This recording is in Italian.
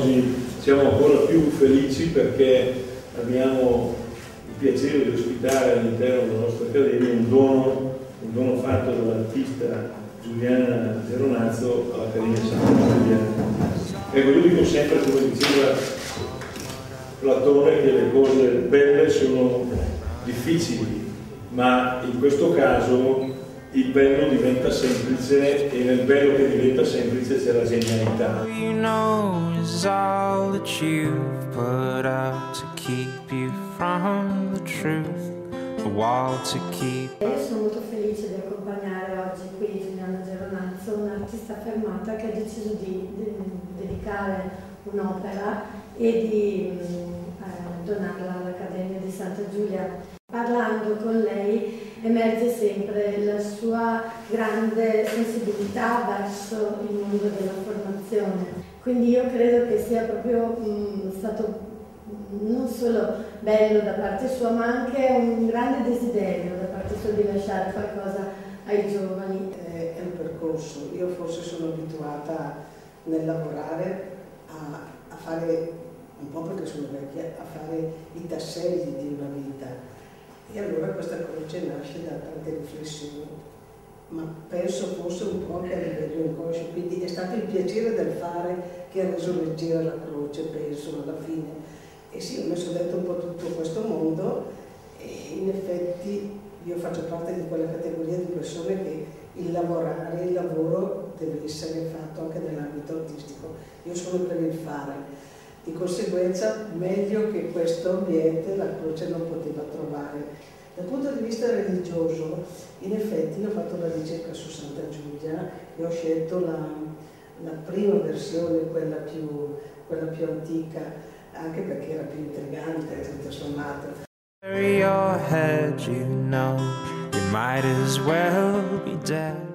oggi siamo ancora più felici perché abbiamo il piacere di ospitare all'interno della nostra accademia un dono fatto dall'artista Giuliana Geronazzo all'Accademia Santa Giulia. Ecco, io dico sempre, come diceva Platone, che le cose belle sono difficili, ma in questo caso il bello diventa semplice e nel bello che diventa semplice c'è la genialità. Io sono molto felice di accompagnare oggi qui Giuliana Geronazzo, un'artista affermata che ha deciso di dedicare un'opera e di donarla all'Accademia di Santa Giulia. Parlando con lei emerge sempre la sua grande sensibilità verso il mondo della formazione. Quindi io credo che sia proprio stato non solo bello da parte sua, ma anche un grande desiderio da parte sua di lasciare qualcosa ai giovani. È un percorso. Io forse sono abituata nel lavorare a fare, un po' perché sono vecchia, a fare i tasselli di una vita. E allora questa croce nasce da tante riflessioni, ma penso forse un po' anche a livello inconscio, quindi è stato il piacere del fare che ha reso leggera la croce, penso, alla fine. E sì, ho messo dentro un po' tutto questo mondo e in effetti io faccio parte di quella categoria di persone che il lavoro deve essere fatto anche nell'ambito artistico. Io sono per il fare. Di conseguenza, meglio che questo ambiente la croce non poteva trovare. Dal punto di vista religioso, in effetti io ho fatto una ricerca su Santa Giulia e ho scelto la prima versione, quella più antica, anche perché era più intrigante, tutto sommato. Your head, you know, you might as well be dead.